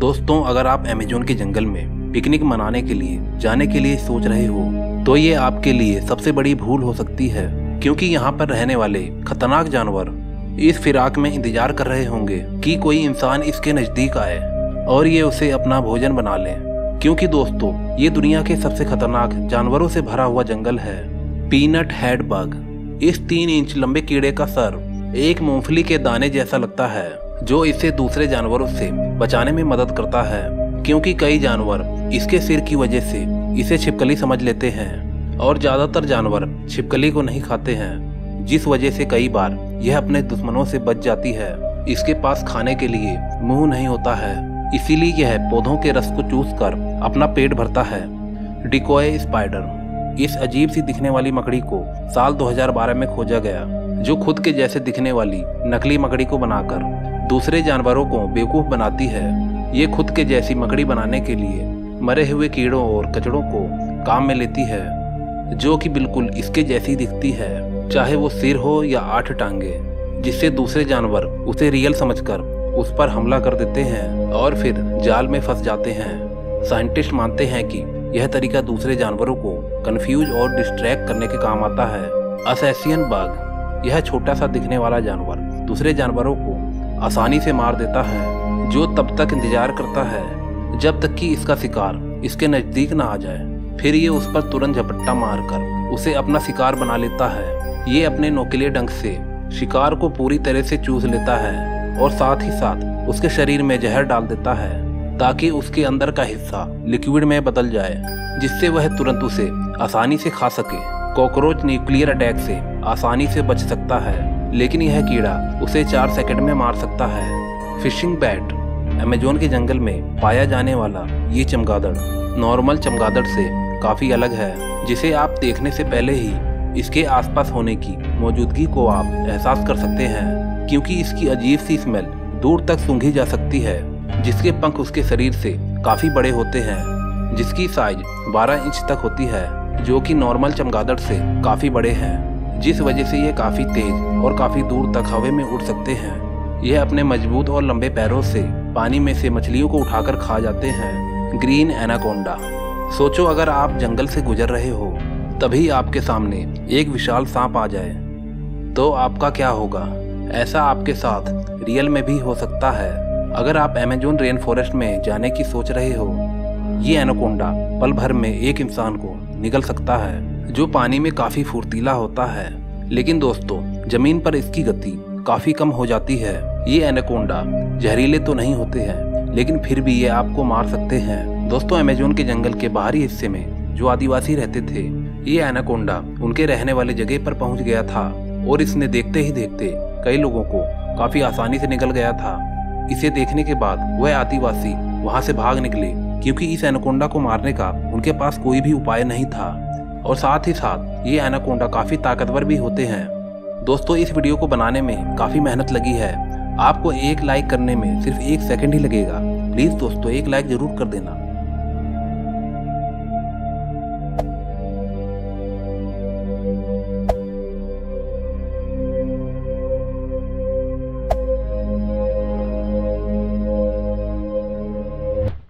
दोस्तों, अगर आप अमेज़न के जंगल में पिकनिक मनाने के लिए जाने के लिए सोच रहे हो तो ये आपके लिए सबसे बड़ी भूल हो सकती है, क्योंकि यहाँ पर रहने वाले खतरनाक जानवर इस फिराक में इंतजार कर रहे होंगे कि कोई इंसान इसके नजदीक आए और ये उसे अपना भोजन बना ले। क्योंकि दोस्तों, ये दुनिया के सबसे खतरनाक जानवरों से भरा हुआ जंगल है। Peanut head bug. इस 3 इंच लंबे कीड़े का सर एक मूंगफली के दाने जैसा लगता है, जो इसे दूसरे जानवरों से बचाने में मदद करता है। क्योंकि कई जानवर इसके सिर की वजह से इसे छिपकली समझ लेते हैं और ज्यादातर जानवर छिपकली को नहीं खाते हैं, जिस वजह से कई बार यह अपने दुश्मनों से बच जाती है। इसके पास खाने के लिए मुंह नहीं होता है, इसीलिए यह पौधों के रस को चूस कर अपना पेट भरता है। Decoy spider. इस अजीब सी दिखने वाली मकड़ी को साल 2012 में खोजा गया, जो खुद के जैसे दिखने वाली नकली मकड़ी को बनाकर दूसरे जानवरों को बेवकूफ बनाती है। ये खुद के जैसी मकड़ी बनाने के लिए मरे हुए कीड़ों और कचड़ों को काम में लेती है, जो कि बिल्कुल इसके जैसी दिखती है, चाहे वो सिर हो या 8 टांगे, जिससे दूसरे जानवर उसे रियल समझकर उस पर हमला कर देते हैं और फिर जाल में फंस जाते हैं। साइंटिस्ट मानते हैं कि यह तरीका दूसरे जानवरों को कंफ्यूज और डिस्ट्रैक्ट करने के काम आता है। Assassin bug. यह छोटा सा दिखने वाला जानवर दूसरे जानवरों को आसानी से मार देता है, जो तब तक इंतजार करता है जब तक कि इसका शिकार इसके नजदीक ना आ जाए। फिर ये उस पर तुरंत झपट्टा मारकर उसे अपना शिकार बना लेता है। ये अपने नोकीले डंक से शिकार को पूरी तरह से चूस लेता है और साथ ही साथ उसके शरीर में जहर डाल देता है, ताकि उसके अंदर का हिस्सा लिक्विड में बदल जाए, जिससे वह तुरंत उसे आसानी से खा सके। कॉकरोच न्यूक्लियर अटैक से आसानी से बच सकता है, लेकिन यह कीड़ा उसे 4 सेकंड में मार सकता है। Fishing bat. अमेज़न के जंगल में पाया जाने वाला ये चमगादड़ नॉर्मल चमगादड़ से काफी अलग है, जिसे आप देखने से पहले ही इसके आसपास होने की मौजूदगी को आप एहसास कर सकते हैं, क्योंकि इसकी अजीब सी स्मेल दूर तक सूंघी जा सकती है। जिसके पंख उसके शरीर से काफी बड़े होते हैं, जिसकी साइज 12 इंच तक होती है, जो कि नॉर्मल चमगादड़ से काफी बड़े हैं, जिस वजह से ये काफी तेज और काफी दूर तक हवा में उड़ सकते हैं। यह अपने मजबूत और लंबे पैरों से पानी में से मछलियों को उठाकर खा जाते हैं। Green anaconda. सोचो, अगर आप जंगल से गुजर रहे हो तभी आपके सामने एक विशाल सांप आ जाए तो आपका क्या होगा? ऐसा आपके साथ रियल में भी हो सकता है। अगर आप अमेज़न रेन फॉरेस्ट में जाने की सोच रहे हो, ये एनाकोंडा पल भर में एक इंसान को निगल सकता है, जो पानी में काफी फुर्तीला होता है। लेकिन दोस्तों, जमीन पर इसकी गति काफी कम हो जाती है। ये एनाकोंडा जहरीले तो नहीं होते हैं, लेकिन फिर भी ये आपको मार सकते हैं। दोस्तों, अमेज़न के जंगल के बाहरी हिस्से में जो आदिवासी रहते थे, ये एनाकोंडा उनके रहने वाले जगह पर पहुंच गया था और इसने देखते ही देखते कई लोगों को काफी आसानी से निगल गया था। इसे देखने के बाद वह आदिवासी वहां से भाग निकले, क्योंकि इस एनाकोंडा को मारने का उनके पास कोई भी उपाय नहीं था। और साथ ही साथ ये एनाकोंडा काफी ताकतवर भी होते हैं। दोस्तों, इस वीडियो को बनाने में काफी मेहनत लगी है। आपको एक लाइक करने में सिर्फ 1 सेकंड ही लगेगा। प्लीज दोस्तों, एक लाइक जरूर कर देना।